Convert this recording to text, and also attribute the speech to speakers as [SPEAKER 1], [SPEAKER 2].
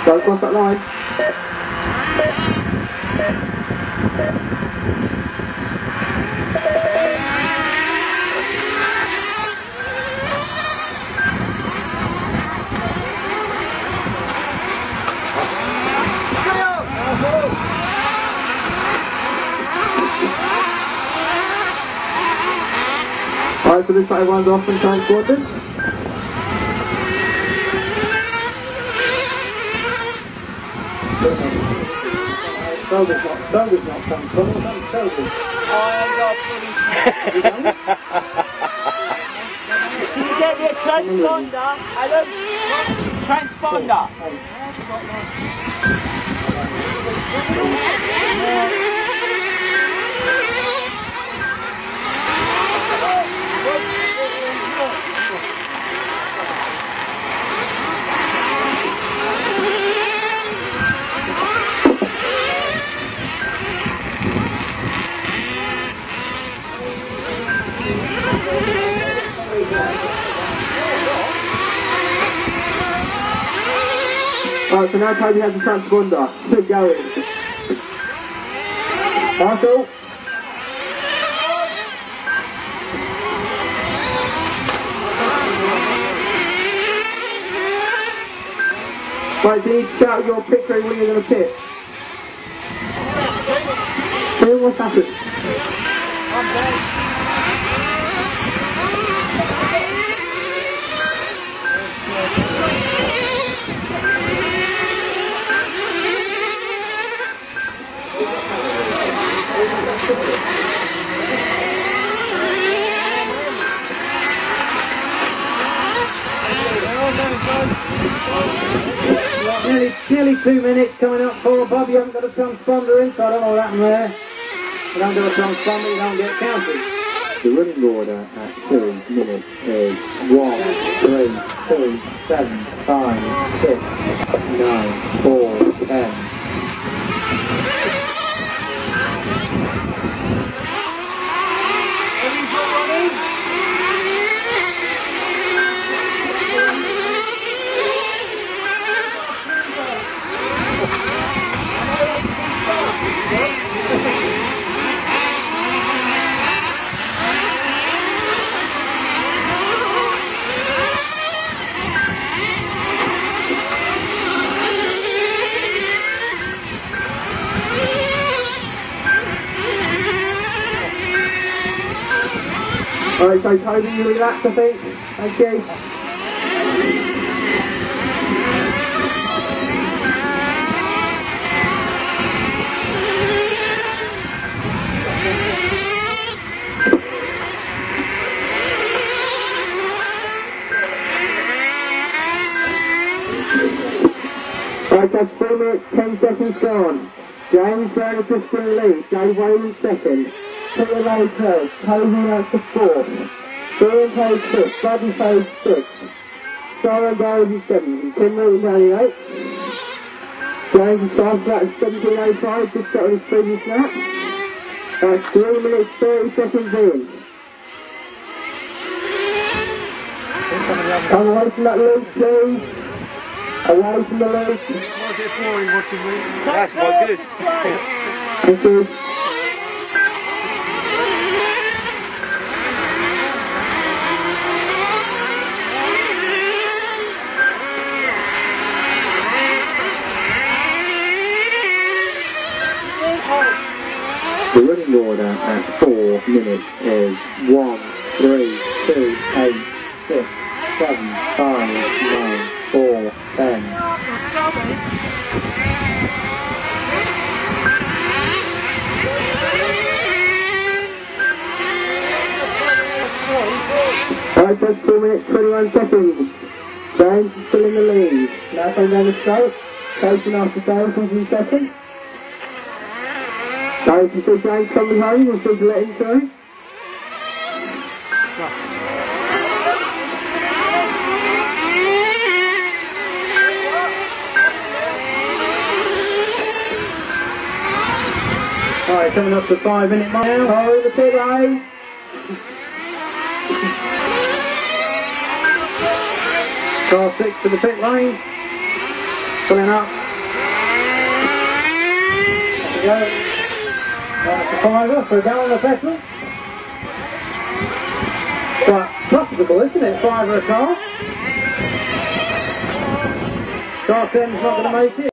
[SPEAKER 1] Go across that line. Alright, so this side one's off and transported. Selby's not transported, that's Selby.
[SPEAKER 2] Can you get me a transponder? Hello? Transponder.
[SPEAKER 1] Alright, so now Toby has the transponder. Keep going. Marshall. Right, so you need to shout your pit train when you're going to pit. Tell me what's happened.
[SPEAKER 2] I'm dead.
[SPEAKER 1] Nearly 2 minutes coming up for Bob. You haven't got a transponder in, so I don't know what happened there. You don't get a transponder, you don't get counted. The running order at 2 minutes is 1, 3, 2, 7, 5, 6, 9, 4, 10. Alright, so Toby, you relax, I think. Thank you. Alright, that's 4 minutes, 10 seconds gone. James Burnett is still lead, Dave Wayne second. Peter Lowe third, Toby out to fourth. Brian Page fifth, Buddy Page sixth. Sarah Gales is seventh, Tim Milton down in eighth. James is fast at 17.05, just got on his previous lap. That's 3 minutes, 30 seconds in. Come away from that lead, please. Away from the lead.
[SPEAKER 3] Why is it boring watching me? That's quite good.
[SPEAKER 1] Thank you. The running order at 4 minutes is 1, 3, 2, 8, 6, 7, 5, 9, 4, 10. Alright, that's 4 minutes, 21 seconds. James is still in the lead. Now coming down the straight. Chasing after James in second. So if you see James coming home, you'll see to let him through. Alright, coming up to 5 minute mark now. Oh, the pit lane. Car 6 to the pit lane. Pulling up. There we go. That's a fiver for a gallon of petrol. Quite profitable, isn't it? Fiver a car. Car 10's not going to make it.